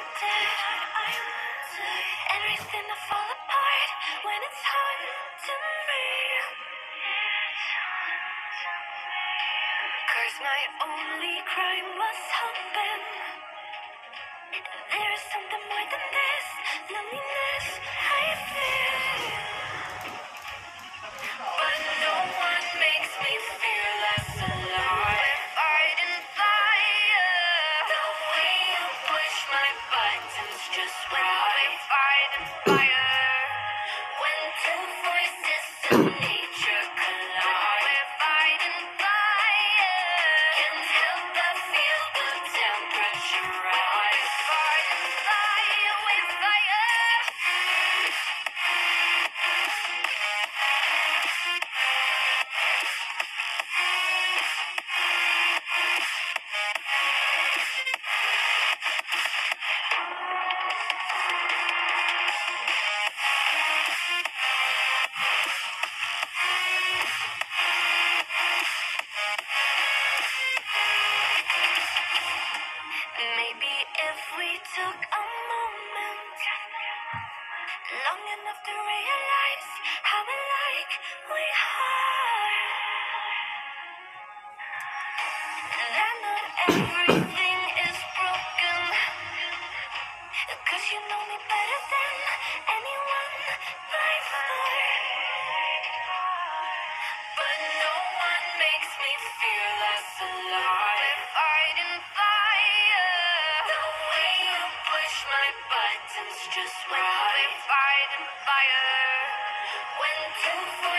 everything to fall apart when it's hard to me. Cause my only crime was hoping there is something more than this loneliness I feel. But no one makes me feel less alive. If I didn't fire, the way you push my buttons just right. If I didn't fire, when two voices of nature collide. If I didn't fire, can't help but feel the temperature rise. If I didn't fire, with fire. Maybe if we took a moment long enough to realize how alike we are, that not everything is broken, cause you know me better than anyone by far. But no one makes me feel less alive. If I didn't fire, the way you push my buttons just right. If I didn't fire, when two